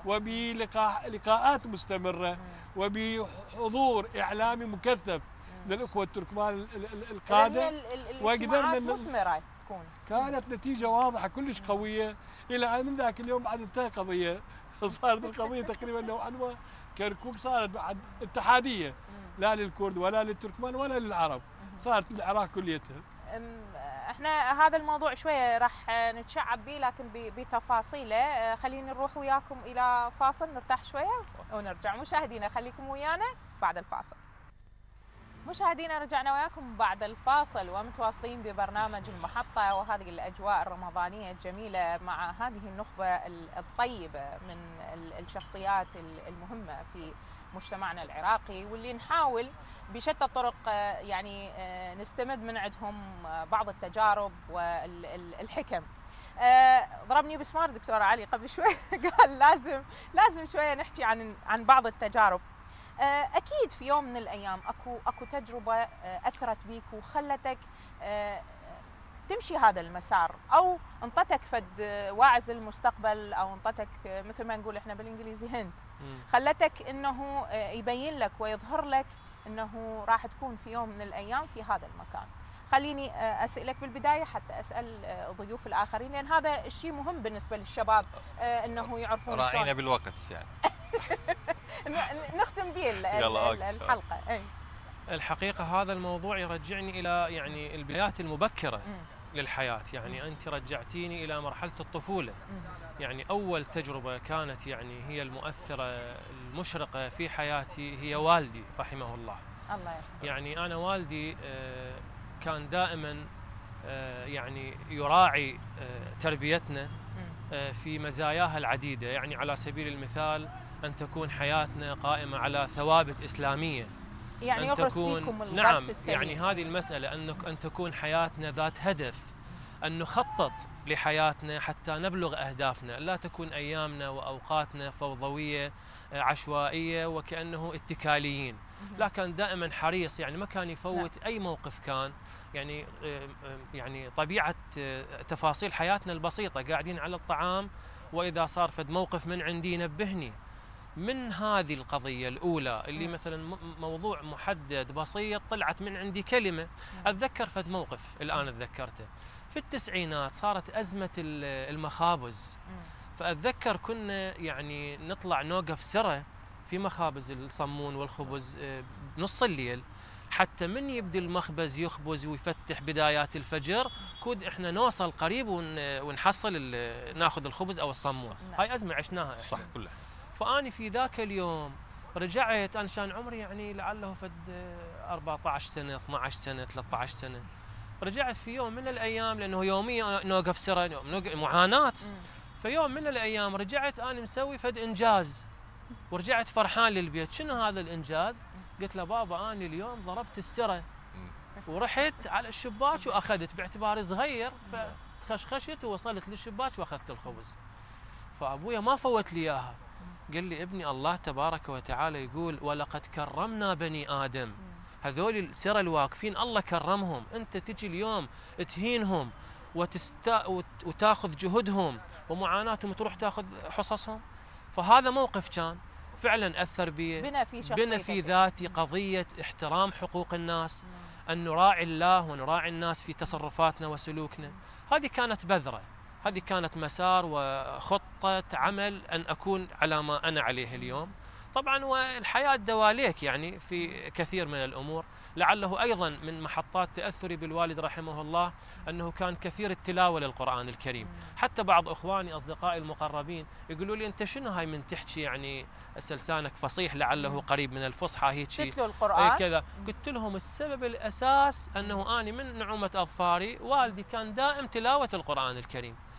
وبلقاءات مستمرة وبحضور إعلامي مكثف من الأخوة التركمان القادة. وقدرنا مثمرة تكون، كانت نتيجة واضحة كلش قوية إلى أن من ذاك اليوم بعد انتهى قضية صارت القضية تقريبا نوعا ما كركوك صارت بعد اتحادية لا للكرد ولا للتركمان ولا للعرب، صارت العراق كليتها. احنا هذا الموضوع شويه راح نتشعب به لكن بتفاصيله. خلينا نروح وياكم الى فاصل نرتاح شويه ونرجع. مشاهدينا خليكم ويانا بعد الفاصل. مشاهدينا رجعنا وياكم بعد الفاصل ومتواصلين ببرنامج المحطة وهذه الأجواء الرمضانية الجميلة مع هذه النخبة الطيبة من الشخصيات المهمة في مجتمعنا العراقي، واللي نحاول بشتى الطرق يعني نستمد من عندهم بعض التجارب والحكم. ضربني بسمار دكتور علي قبل شوي قال لازم شوية نحكي عن بعض التجارب. أكيد في يوم من الأيام أكو تجربة أثرت بيك وخلتك تمشي هذا المسار، أو انطتك فد واعز المستقبل، أو انطتك مثل ما نقول إحنا بالإنجليزي هنت، خلتك إنه يبين لك ويظهر لك إنه راح تكون في يوم من الأيام في هذا المكان. خليني أسألك بالبداية حتى أسأل ضيوف الآخرين، لأن هذا الشيء مهم بالنسبة للشباب إنه يعرفون. راعينا بالوقت يعني. نختم به الحلقة. الحقيقة هذا الموضوع يرجعني إلى يعني البدايات المبكرة للحياة. يعني أنت رجعتيني إلى مرحلة الطفولة. يعني أول تجربة كانت يعني هي المؤثرة المشرقة في حياتي هي والدي رحمه الله. الله يرحمه. يعني أنا والدي كان دائما يعني يراعي تربيتنا في مزاياها العديدة. يعني على سبيل المثال أن تكون حياتنا قائمة على ثوابت إسلامية، يعني يغرس فيكم الغرس نعم السليم. يعني هذه المسألة أن تكون حياتنا ذات هدف، أن نخطط لحياتنا حتى نبلغ أهدافنا، لا تكون أيامنا وأوقاتنا فوضوية عشوائية وكأنه اتكاليين. لا، كان دائما حريص، يعني ما كان يفوت أي موقف. كان يعني طبيعة تفاصيل حياتنا البسيطة، قاعدين على الطعام وإذا صار فد موقف من عندي نبهني. من هذه القضية الأولى اللي مثلا موضوع محدد بسيط طلعت من عندي كلمة، أتذكر فد موقف الآن أتذكرته في التسعينات، صارت أزمة المخابز. فأتذكر كنا يعني نطلع نوقف سرة في مخابز الصمون والخبز بنص الليل، حتى من يبدي المخبز يخبز ويفتح بدايات الفجر كود احنا نوصل قريب ونحصل ناخذ الخبز او الصمون. هاي ازمه عشناها صح كلها. فاني في ذاك اليوم رجعت، انا كان عمري يعني لعله فد 14 سنه 12 سنه 13 سنه. رجعت في يوم من الايام، لانه يوميا نوقف سرة معاناه. في يوم من الايام رجعت انا مسوي فد انجاز، ورجعت فرحان للبيت. شنو هذا الانجاز؟ قلت له بابا أنا اليوم ضربت السرة ورحت على الشباك وأخذت، باعتباري صغير فتخشخشت ووصلت للشباك وأخذت الخبز. فأبويا ما فوت لي إياها، قال لي ابني الله تبارك وتعالى يقول ولقد كرمنا بني آدم. هذول السرة الواقفين الله كرمهم، أنت تجي اليوم تهينهم وتاخذ جهدهم ومعاناتهم وتروح تاخذ حصصهم. فهذا موقف كان فعلا أثر بي، بنى في ذاتي قضية احترام حقوق الناس، أن نراعي الله ونراعي الناس في تصرفاتنا وسلوكنا. هذه كانت بذرة، هذه كانت مسار وخطة عمل أن أكون على ما أنا عليه اليوم. طبعا والحياة دواليك يعني في كثير من الأمور. لعله أيضا من محطات تأثري بالوالد رحمه الله أنه كان كثير التلاوة للقرآن الكريم. حتى بعض إخواني أصدقائي المقربين يقولوا لي أنت شنو هاي من تحكي يعني لسانك فصيح لعله قريب من الفصحى هيك تتلو القرآن كذا. قلت لهم السبب الأساس أنه أنا من نعومة أظفاري والدي كان دائم تلاوة القرآن الكريم.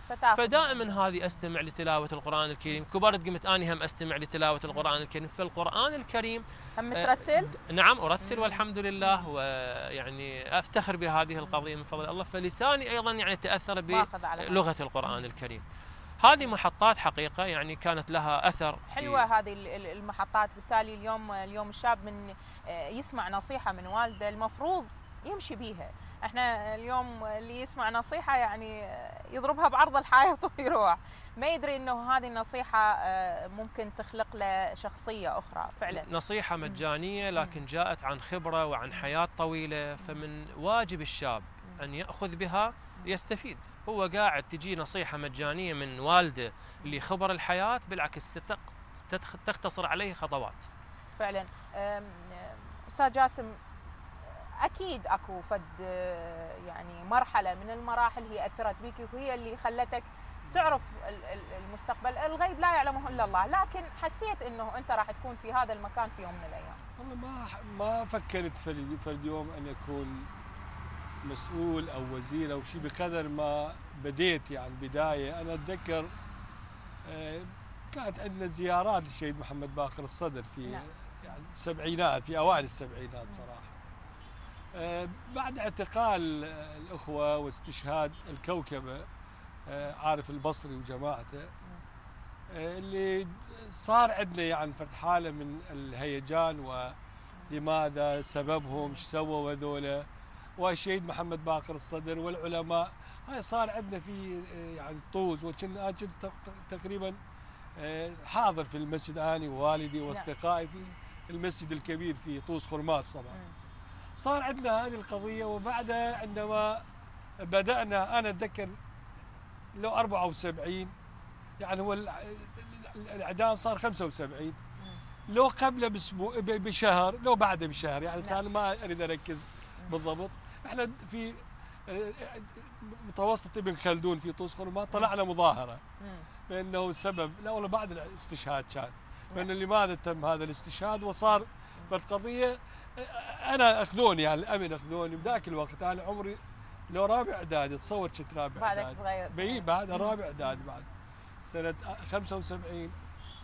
فدائما هذه استمع لتلاوه القران الكريم. كبرت قمت اني هم استمع لتلاوه القران الكريم. فالقران الكريم هم ترتل؟ نعم ارتل والحمد لله، ويعني افتخر بهذه القضيه من فضل الله. فلساني ايضا يعني تاثر بلغه القران الكريم. هذه محطات حقيقه يعني كانت لها اثر. حلوه هذه المحطات. بالتالي اليوم الشاب من يسمع نصيحه من والده المفروض يمشي بيها. احنا اليوم اللي يسمع نصيحه يعني يضربها بعرض الحائط ويروح، ما يدري انه هذه النصيحه ممكن تخلق له شخصيه اخرى. فعلا نصيحه مجانيه لكن جاءت عن خبره وعن حياه طويله، فمن واجب الشاب ان ياخذ بها يستفيد. هو قاعد تجي نصيحه مجانيه من والده اللي خبر الحياه، بالعكس تختصر عليه خطوات. فعلا. استاذ جاسم، اكيد اكو فد يعني مرحله من المراحل هي اثرت بك وهي اللي خلتك تعرف المستقبل. الغيب لا يعلمه الا الله، لكن حسيت انه انت راح تكون في هذا المكان في يوم من الايام. والله ما فكرت في اليوم ان اكون مسؤول او وزير او شيء، بقدر ما بديت يعني بدايه. انا اتذكر كانت عندنا زيارات للشهيد محمد باقر الصدر في يعني السبعينات، في اوائل السبعينات بصراحه. بعد اعتقال الاخوه واستشهاد الكوكبه عارف البصري وجماعته، اللي صار عندنا يعني فرد حاله من الهيجان، ولماذا سببهم ايش سووا هذول، والشهيد محمد باقر الصدر والعلماء. هاي صار عندنا في يعني طوز. وكنت تقريبا حاضر في المسجد اني ووالدي واصدقائي في المسجد الكبير في طوز خرمات. طبعا صار عندنا هذه القضيه. وبعدها عندما بدانا، انا اتذكر لو 74 يعني هو الاعدام صار 75، لو قبله باسبوع بشهر لو بعده بشهر، يعني صار ما اريد اركز بالضبط. احنا في متوسط ابن خلدون في طوس خرمات طلعنا مظاهره بانه السبب، لا والله بعد الاستشهاد كان، بانه لماذا تم هذا الاستشهاد. وصار بالقضيه انا اخذوني يعني الامن اخذوني بذاك الوقت. انا عمري لو رابع اعدادي، تصور كنت رابع اعدادي. بعدك صغير. بي بعد رابع اعدادي بعد سنه 75 يعني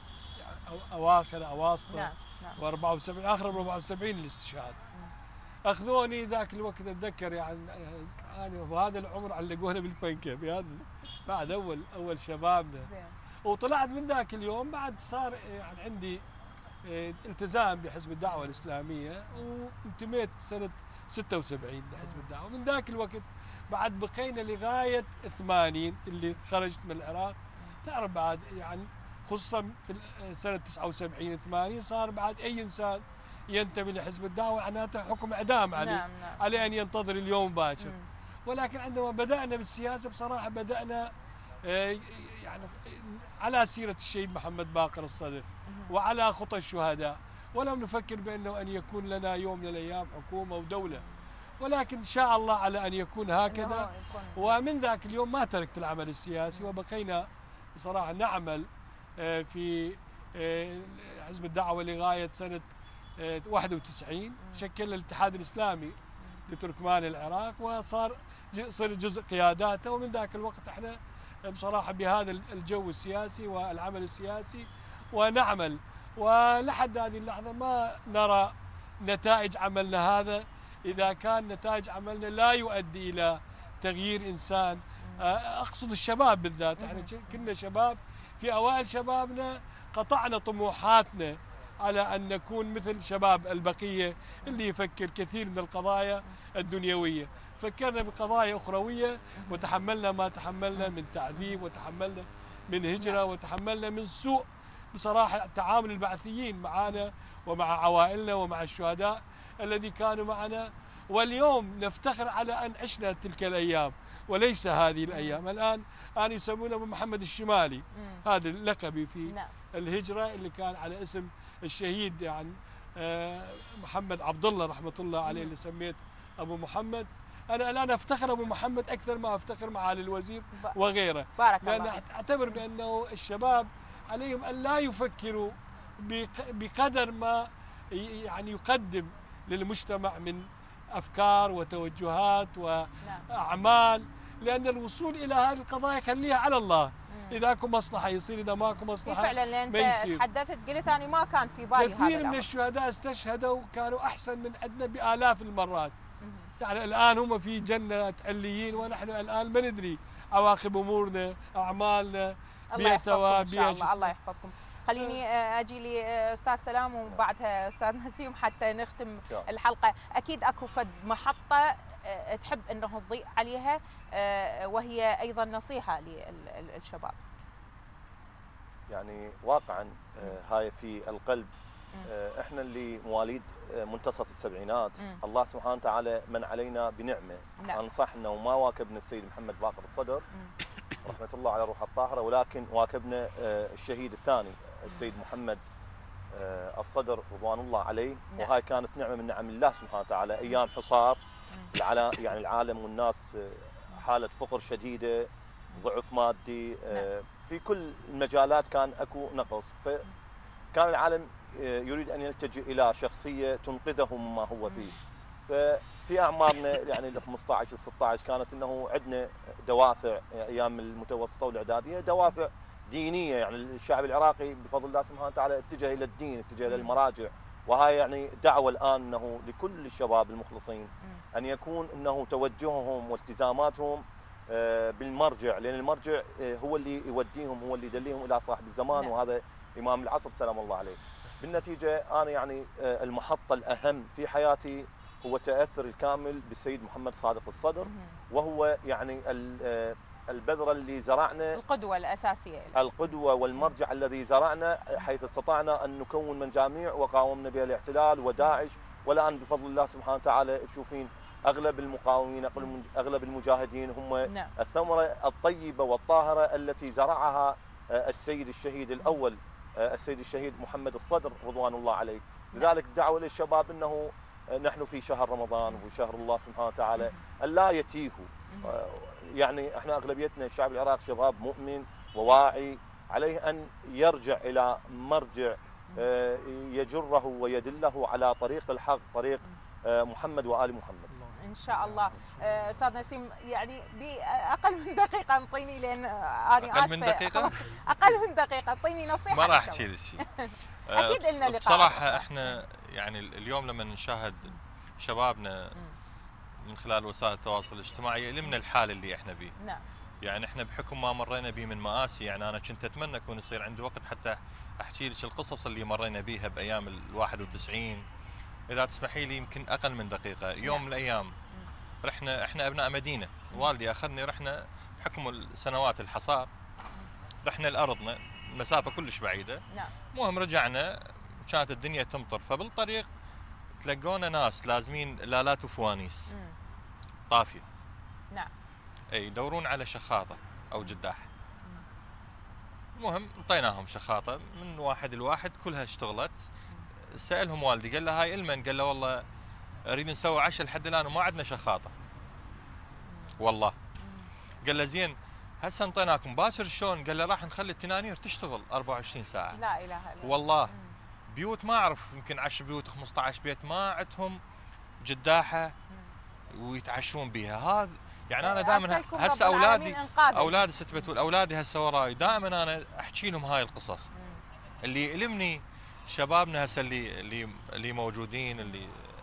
اواخر اواسطه. و74 اخر 74 الاستشهاد. اخذوني ذاك الوقت اتذكر يعني انا وهذا العمر علقونا بالبنكه بهذا بعد اول شبابنا. وطلعت من ذاك اليوم بعد صار يعني عندي التزام بحزب الدعوه الاسلاميه، وانتميت سنه 76 لحزب الدعوه. من ذاك الوقت بعد بقينا لغايه 80 اللي خرجت من العراق. تعرف بعد يعني خصوصا في سنه 79 80 صار بعد اي انسان ينتمي لحزب الدعوه معناته حكم اعدام عليه. عليه ان ينتظر اليوم باكر. ولكن عندما بدانا بالسياسه بصراحه بدانا يعني على سيره الشهيد محمد باقر الصدر وعلى خطى الشهداء، ولم نفكر بانه ان يكون لنا يوم من الايام حكومه ودوله، ولكن ان شاء الله على ان يكون هكذا. ومن ذاك اليوم ما تركت العمل السياسي، وبقينا بصراحه نعمل في حزب الدعوه لغايه سنه 91. شكل الاتحاد الاسلامي لتركمان العراق وصار جزء قياداته. ومن ذاك الوقت احنا بصراحه بهذا الجو السياسي والعمل السياسي ونعمل، ولحد هذه اللحظه ما نرى نتائج عملنا هذا اذا كان نتائج عملنا لا يؤدي الى تغيير انسان. اقصد الشباب بالذات، احنا كنا شباب في اوائل شبابنا قطعنا طموحاتنا على ان نكون مثل شباب البقيه اللي يفكر كثير من القضايا الدنيويه، فكرنا بقضايا اخرويه وتحملنا ما تحملنا من تعذيب، وتحملنا من هجره، وتحملنا من سوء بصراحه تعامل البعثيين معنا ومع عوائلنا ومع الشهداء الذي كانوا معنا. واليوم نفتخر على ان عشنا تلك الايام وليس هذه الايام. الان يسمونه ابو محمد الشمالي، هذا لقبي في الهجره اللي كان على اسم الشهيد يعني محمد عبد الله رحمه الله عليه، اللي سميت ابو محمد. انا الان افتخر ابو محمد اكثر ما افتخر معالي الوزير وغيره، لان اعتبر بانه الشباب عليهم ان لا يفكروا بقدر ما يعني يقدم للمجتمع من افكار وتوجهات واعمال لأن الوصول إلى هذه القضايا خليها على الله. إذا اكو مصلحة يصير، إذا ماكو مصلحة فعلا. لأن أنت تحدثت قلت أنا ما كان في بالي هذا كثير من الشهداء استشهدوا كانوا أحسن من عندنا بآلاف المرات. يعني الآن هم في جنة عليين، ونحن الآن ما ندري عواقب أمورنا، أعمالنا، الله يحفظكم إن شاء الله. الله يحفظكم. خليني أجي لي أستاذ سلام وبعدها أستاذ نسيم حتى نختم الحلقة. أكيد أكو فد محطة تحب أنه تضيء عليها، وهي أيضا نصيحة للشباب. يعني واقعا هاي في القلب. احنا اللي مواليد منتصف السبعينات، الله سبحانه وتعالى من علينا بنعمه. انصحنا وما واكبنا السيد محمد باقر الصدر رحمه الله على روحه الطاهره، ولكن واكبنا الشهيد الثاني السيد محمد الصدر رضوان الله عليه. وهاي كانت نعمه من نعم الله سبحانه وتعالى. ايام حصار يعني العالم والناس حاله فقر شديده، ضعف مادي، في كل المجالات كان اكو نقص، فكان العالم يريد ان يلتجئ الى شخصيه تنقذهم مما هو فيه. ففي اعمارنا يعني ال 15 ال 16 كانت انه عندنا دوافع ايام المتوسطه والاعداديه، دوافع دينيه. يعني الشعب العراقي بفضل الله سبحانه وتعالى اتجه الى الدين، اتجه الى المراجع. وهاي يعني دعوه الان انه لكل الشباب المخلصين ان يكون انه توجههم والتزاماتهم بالمرجع، لان المرجع هو اللي يوديهم، هو اللي يدليهم الى صاحب الزمان. وهذا امام العصر سلام الله عليه. بالنتيجه انا يعني المحطه الاهم في حياتي هو تاثر الكامل بالسيد محمد صادق الصدر، وهو يعني البذره اللي زرعنا، القدوه الاساسيه، القدوه والمرجع الذي زرعنا، حيث استطعنا ان نكون مجاميع وقاومنا بها الاحتلال وداعش. والان بفضل الله سبحانه وتعالى تشوفين اغلب المقاومين، اغلب المجاهدين هم الثمره الطيبه والطاهره التي زرعها السيد الشهيد الاول السيد الشهيد محمد الصدر رضوان الله عليه. لذلك الدعوه للشباب انه نحن في شهر رمضان وشهر الله سبحانه وتعالى ان لا يتيهوا. يعني احنا اغلبيتنا الشعب العراقي شباب مؤمن وواعي، عليه ان يرجع الى مرجع يجره ويدله على طريق الحق، طريق محمد وآل محمد. ان شاء الله. استاذ نسيم يعني باقل من دقيقه انطيني، لان انا اسفه. اقل من دقيقه؟ اقل من دقيقه انطيني نصيحه. ما راح تشيل الشيء. اكيد لنا لقاء. بصراحه احنا يعني اليوم لما نشاهد شبابنا من خلال وسائل التواصل الاجتماعي يؤلمنا الحال اللي احنا بيه. نعم. يعني احنا بحكم ما مرينا به من مآسي، يعني انا كنت اتمنى يكون يصير عندي وقت حتى احكي لك القصص اللي مرينا بيها بايام ال 91. اذا تسمحي لي يمكن اقل من دقيقه. يوم من الايام احنا ابناء مدينه، والدي اخذني، رحنا بحكم سنوات الحصار رحنا لارضنا مسافه كلش بعيده. المهم رجعنا كانت الدنيا تمطر، فبالطريق تلقونا ناس لازمين لالات وفوانيس طافيه. نعم. اي يدورون على شخاطه او جداح. المهم انطيناهم شخاطه من واحد لواحد، كلها اشتغلت. سالهم والدي قال له هاي المن؟ قال له والله اريد نسوي عشاء لحد الان وما عندنا شخاطه. والله. قال له زين هسه انطيناكم باكر شلون؟ قال له راح نخلي التنانير تشتغل 24 ساعه. لا اله الا الله. والله بيوت ما اعرف يمكن 10 بيوت 15 بيت ما عندهم جداحه ويتعشون بيها. هذا يعني انا دائما هسه اولادي ست بتقول اولادي هسه وراي، دائما انا احكي لهم هاي القصص. اللي يؤلمني شبابنا هسه اللي موجودين، اللي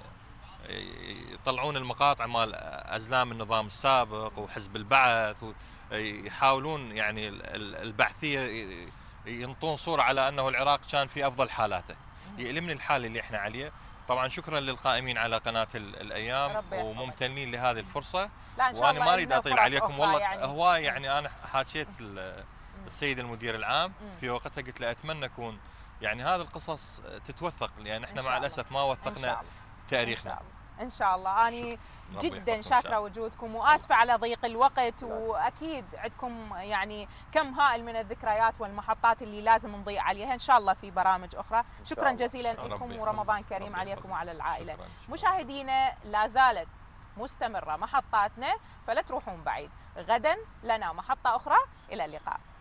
يطلعون المقاطع مال ازلام النظام السابق وحزب البعث، ويحاولون يعني البعثيه ينطون صوره على انه العراق كان في افضل حالاته. يؤلمني الحال اللي احنا عليه. طبعا شكرا للقائمين على قناه الايام وممتنين لهذه الفرصه. وانا ما اريد اطيل عليكم والله. يعني هواي يعني انا حكيت السيد المدير العام في وقتها، قلت له اتمنى يكون يعني هذه القصص تتوثق، لان احنا مع الاسف ما وثقنا تاريخنا. ان شاء الله. اني جدا شاكره وجودكم واسفه على ضيق الوقت، واكيد عندكم يعني كم هائل من الذكريات والمحطات اللي لازم نضيع عليها ان شاء الله في برامج اخرى. شكرا جزيلا لكم ورمضان كريم عليكم وعلى العائله. مشاهدينا لا زالت مستمره محطاتنا، فلا تروحون بعيد. غدا لنا محطه اخرى، الى اللقاء.